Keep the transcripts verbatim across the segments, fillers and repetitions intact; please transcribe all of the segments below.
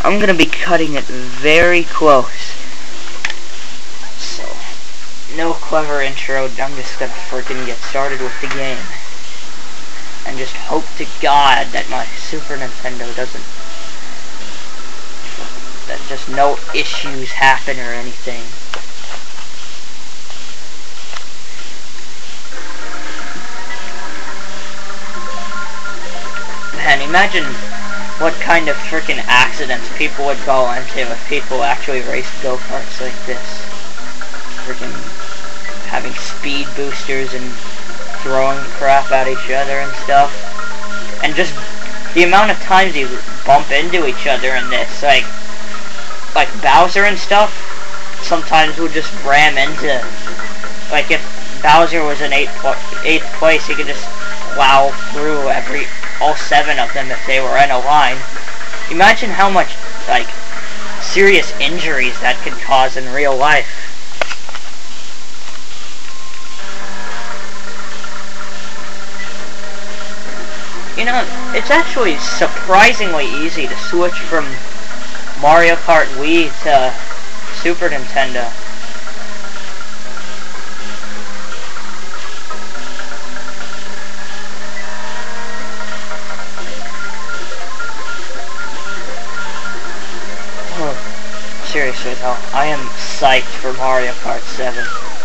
I'm gonna be cutting it very close. So, no clever intro, I'm just gonna freaking get started with the game. And just hope to God that my Super Nintendo doesn't, that just no issues happen or anything. Man, imagine what kind of freaking accidents people would go into if people actually raced go-karts like this. Freaking having speed boosters and throwing crap at each other and stuff. And just the amount of times you bump into each other in this, like, like Bowser and stuff, sometimes would just ram into, like if Bowser was in eighth, eighth place, he could just plow through every, all seven of them if they were in a line. Imagine how much, like, serious injuries that could cause in real life. You know, it's actually surprisingly easy to switch from Mario Kart Wii to Super Nintendo. Oh, seriously though, I am psyched for Mario Kart seven.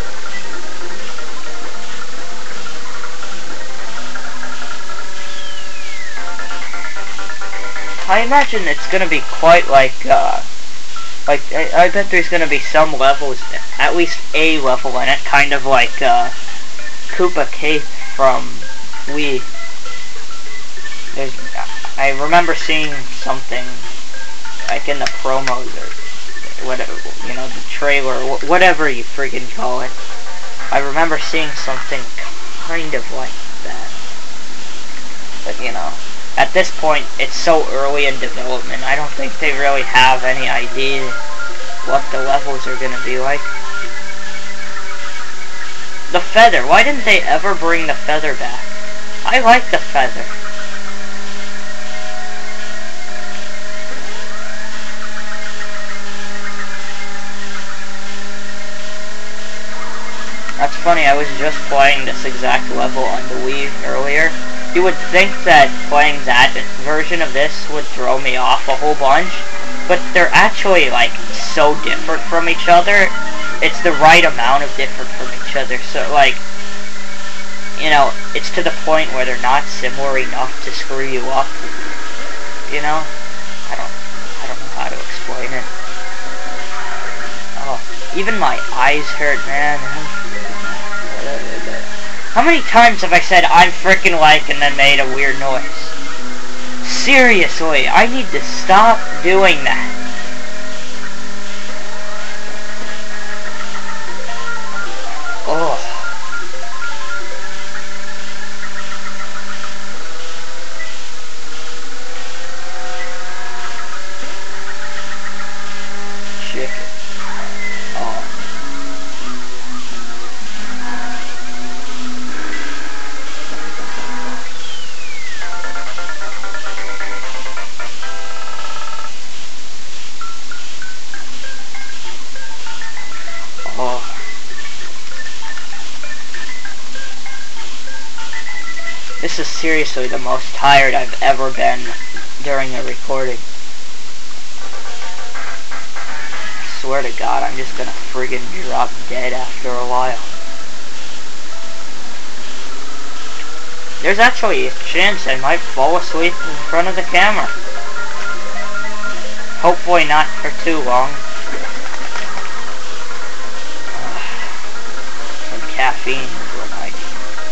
I imagine it's gonna be quite like, uh, like, I, I bet there's gonna be some levels, at least a level in it, kind of like, uh, Koopa Cape from Wii. There's, I remember seeing something, like in the promos, or whatever, you know, the trailer, wh whatever you friggin' call it. I remember seeing something kind of like that. But, you know, at this point, it's so early in development, I don't think they really have any idea what the levels are gonna be like. The feather, why didn't they ever bring the feather back? I like the feather. That's funny, I was just playing this exact level on the Wii earlier. You would think that playing that version of this would throw me off a whole bunch, but they're actually, like, so different from each other. It's the right amount of different from each other, so, like, you know, it's to the point where they're not similar enough to screw you up, you know? I don't, I don't know how to explain it. Oh, even my eyes hurt, man. How many times have I said I'm frickin' like and then made a weird noise? Seriously, I need to stop doing that. Oh. Chicken. Oh. This is seriously the most tired I've ever been during a recording. I swear to God, I'm just gonna friggin' drop dead after a while. There's actually a chance I might fall asleep in front of the camera. Hopefully not for too long. Uh, some caffeine is what I need.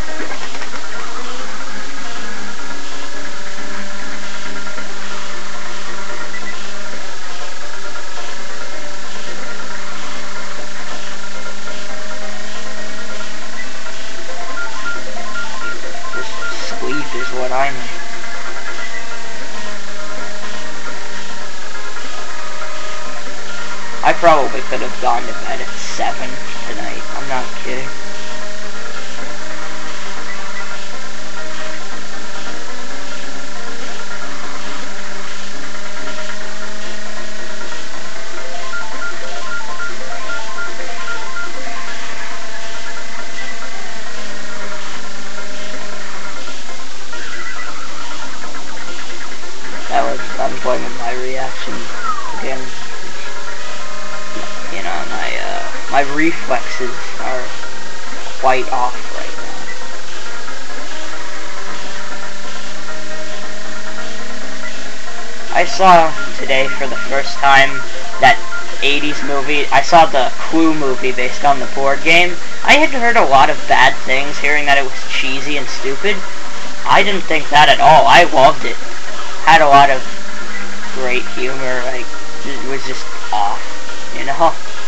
Is what I need. I probably could have gone to bed at seven tonight. I'm not kidding. reflexes are quite off right now. I saw today for the first time that eighties movie. I saw the Clue movie based on the board game. I had heard a lot of bad things, hearing that it was cheesy and stupid. I didn't think that at all. I loved it. Had a lot of great humor. Like, it was just off, you know?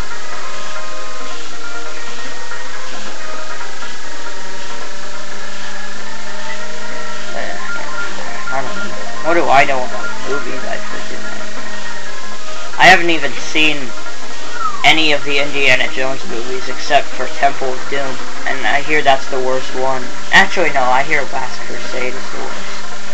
I don't know. What do I know about movies? I freaking know. I haven't even seen any of the Indiana Jones movies except for Temple of Doom, and I hear that's the worst one. Actually, no, I hear Last Crusade is the worst.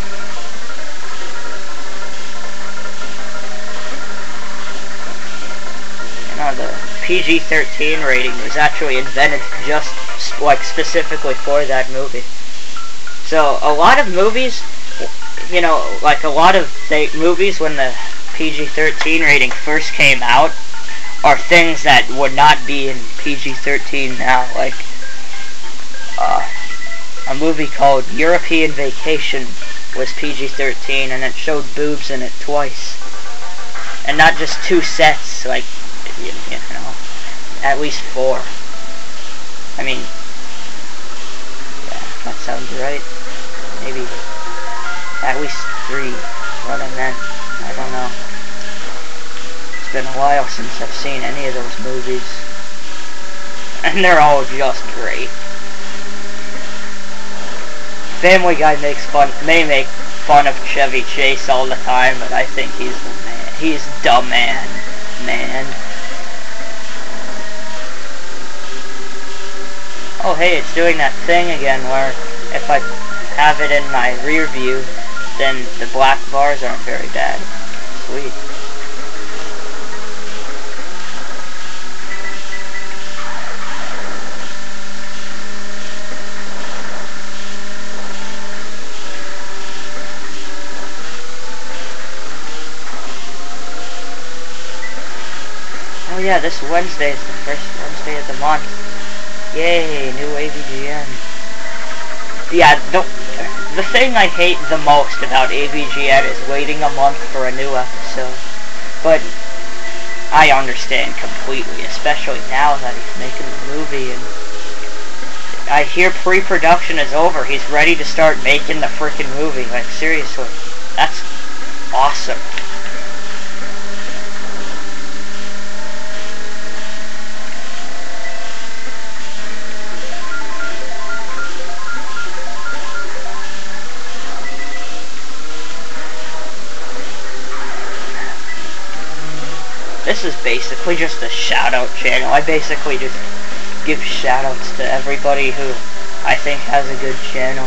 You know, the P G thirteen rating was actually invented just, like, specifically for that movie. So, a lot of movies, you know, like a lot of th movies when the P G thirteen rating first came out are things that would not be in P G thirteen now, like uh, a movie called European Vacation was P G thirteen and it showed boobs in it twice, and not just two sets, like, you, you know, at least four. I mean, yeah, that sounds right. Maybe at least three, what I meant. I don't know. It's been a while since I've seen any of those movies. And they're all just great. Family Guy makes fun, may make fun of Chevy Chase all the time, but I think he's the man. He's the man, man. Oh hey, it's doing that thing again where if I have it in my rear view, then the black bars aren't very bad. Sweet. Oh yeah, this Wednesday is the first Wednesday of the month. Yay, new A V G N. Yeah, the, the thing I hate the most about A V G N is waiting a month for a new episode. But I understand completely, especially now that he's making the movie, and I hear pre-production is over. He's ready to start making the freaking movie. Like, seriously, that's awesome. This is basically just a shout-out channel. I basically just give shout-outs to everybody who I think has a good channel.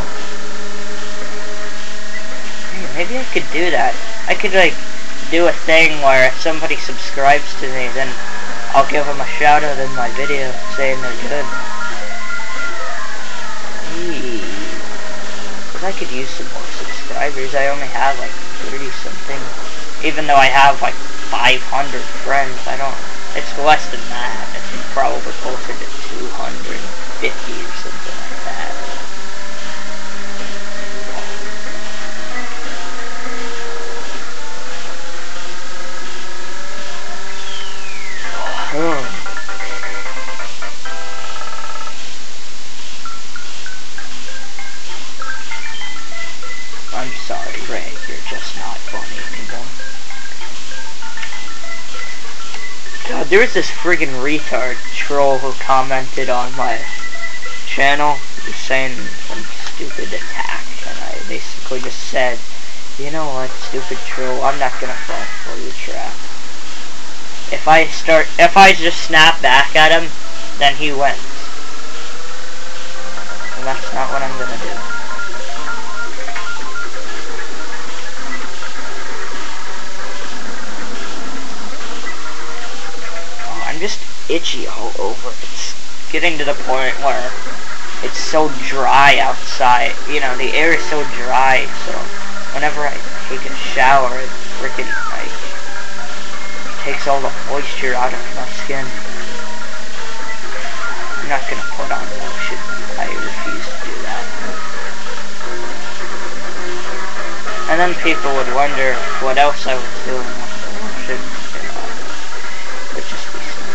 Hey, maybe I could do that. I could, like, do a thing where if somebody subscribes to me, then I'll give them a shout-out in my video saying they're good. Hey. Because I could use some more subscribers. I only have, like, thirty-something. Even though I have, like, five hundred friends, I don't, it's less than that. It's probably closer to two hundred fifty or something like that. Oh. I'm sorry, Ray, you're just not funny anymore. God, there was this friggin' retard troll who commented on my channel saying some stupid attack, and I basically just said, you know what, stupid troll, I'm not gonna fall for your trap. If I start, if I just snap back at him, then he wins. And that's not what I'm gonna do. I'm just itchy all over. It's getting to the point where it's so dry outside. You know, the air is so dry, so whenever I take a shower, it freaking, like, takes all the moisture out of my skin. I'm not gonna put on lotion. I refuse to do that. And then people would wonder what else I was doing with the lotion. You know, it would just be silly.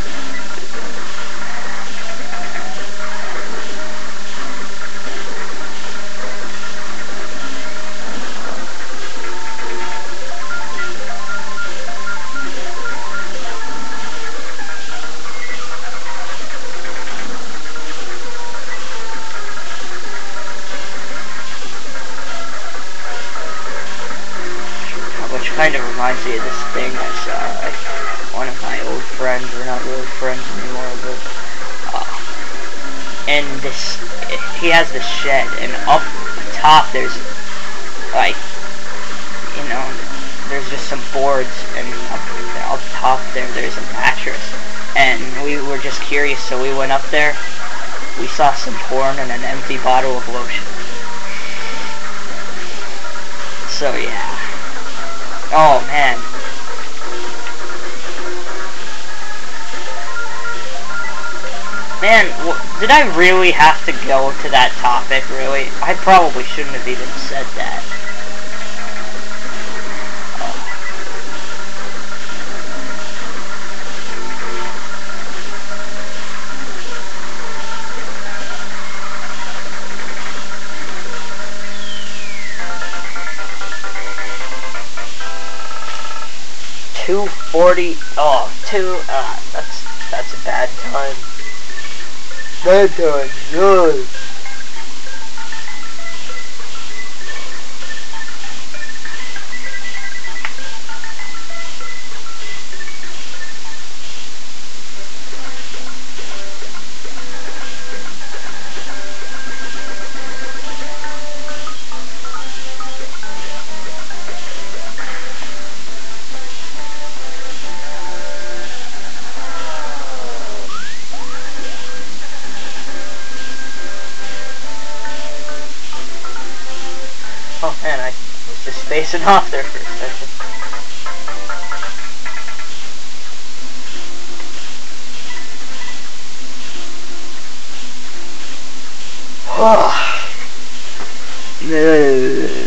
Kind of reminds me of this thing I saw. Like, one of my old friends, we're not really friends anymore, but uh, and this, he has this shed, and up top there's like, you know, there's just some boards, and up, up top there there's a mattress, and we were just curious, so we went up there. We saw some porn and an empty bottle of lotion. So yeah. Oh, man. Man, did I really have to go to that topic, really? I probably shouldn't have even said that. two forty, oh, two, uh, that's, that's a bad time. Bad time, good. Oh man, I was just spacing off there for a second. Oh.